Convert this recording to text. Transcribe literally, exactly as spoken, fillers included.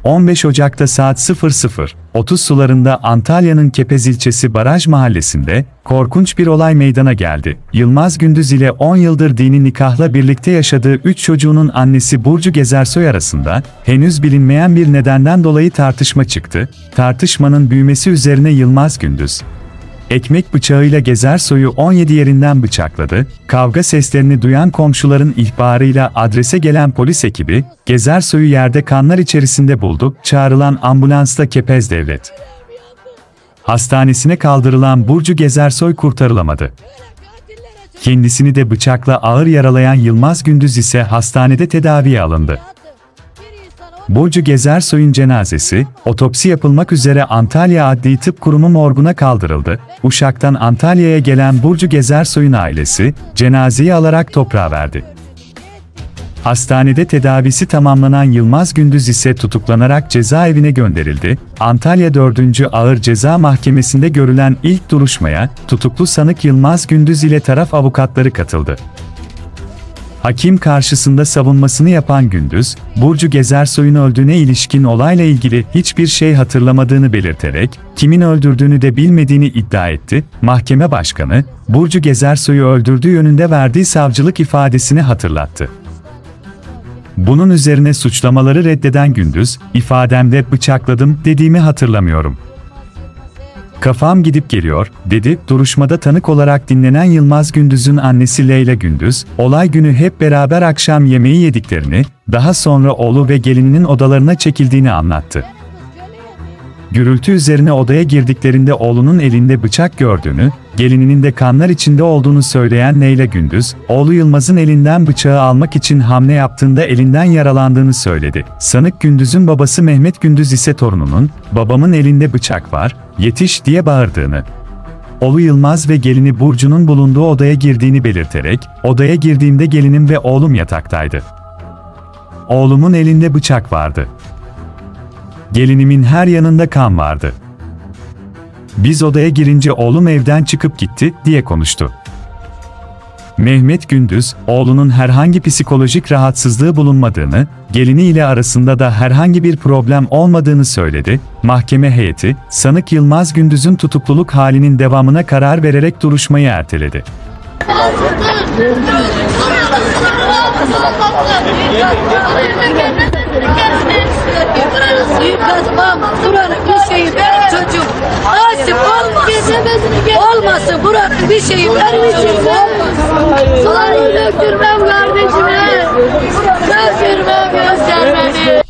on beş Ocak'ta saat sıfır sıfır otuz sularında Antalya'nın Kepez ilçesi Baraj Mahallesi'nde korkunç bir olay meydana geldi. Yılmaz Gündüz ile on yıldır dini nikahla birlikte yaşadığı üç çocuğunun annesi Burcu Gezersoy arasında henüz bilinmeyen bir nedenden dolayı tartışma çıktı. Tartışmanın büyümesi üzerine Yılmaz Gündüz ekmek bıçağıyla Gezersoy'u on yedi yerinden bıçakladı. Kavga seslerini duyan komşuların ihbarıyla adrese gelen polis ekibi, Gezersoy'u yerde kanlar içerisinde buldu. Çağrılan ambulansla Kepez Devlet Hastanesi'ne kaldırılan Burcu Gezersoy kurtarılamadı. Kendisini de bıçakla ağır yaralayan Yılmaz Gündüz ise hastanede tedaviye alındı. Burcu Gezersoy'un cenazesi, otopsi yapılmak üzere Antalya Adli Tıp Kurumu morguna kaldırıldı. Uşak'tan Antalya'ya gelen Burcu Gezersoy'un ailesi, cenazeyi alarak toprağa verdi. Hastanede tedavisi tamamlanan Yılmaz Gündüz ise tutuklanarak cezaevine gönderildi. Antalya dördüncü Ağır Ceza Mahkemesi'nde görülen ilk duruşmaya, tutuklu sanık Yılmaz Gündüz ile taraf avukatları katıldı. Hakim karşısında savunmasını yapan Gündüz, Burcu Gezersoy'un öldüğüne ilişkin olayla ilgili hiçbir şey hatırlamadığını belirterek, kimin öldürdüğünü de bilmediğini iddia etti. Mahkeme başkanı, Burcu Gezersoy'u öldürdüğü yönünde verdiği savcılık ifadesini hatırlattı. Bunun üzerine suçlamaları reddeden Gündüz, ifademde bıçakladım dediğimi hatırlamıyorum. Kafam gidip geliyor, dedi. Duruşmada tanık olarak dinlenen Yılmaz Gündüz'ün annesi Leyla Gündüz, olay günü hep beraber akşam yemeği yediklerini, daha sonra oğlu ve gelininin odalarına çekildiğini anlattı. Gürültü üzerine odaya girdiklerinde oğlunun elinde bıçak gördüğünü, gelininin de kanlar içinde olduğunu söyleyen Leyla Gündüz, oğlu Yılmaz'ın elinden bıçağı almak için hamle yaptığında elinden yaralandığını söyledi. Sanık Gündüz'ün babası Mehmet Gündüz ise torununun, babamın elinde bıçak var, yetiş diye bağırdığını, oğlu Yılmaz ve gelini Burcu'nun bulunduğu odaya girdiğini belirterek, odaya girdiğimde gelinim ve oğlum yataktaydı. Oğlumun elinde bıçak vardı. Gelinimin her yanında kan vardı. Biz odaya girince oğlum evden çıkıp gitti, diye konuştu. Mehmet Gündüz, oğlunun herhangi psikolojik rahatsızlığı bulunmadığını, gelini ile arasında da herhangi bir problem olmadığını söyledi. Mahkeme heyeti, sanık Yılmaz Gündüz'ün tutukluluk halinin devamına karar vererek duruşmayı erteledi. Buranın bir şeyi benim çocuğum. Nasip olmasın buranın bir şeyi benim için. Suları döktürmem kardeşime. Döktürmem göstermeni.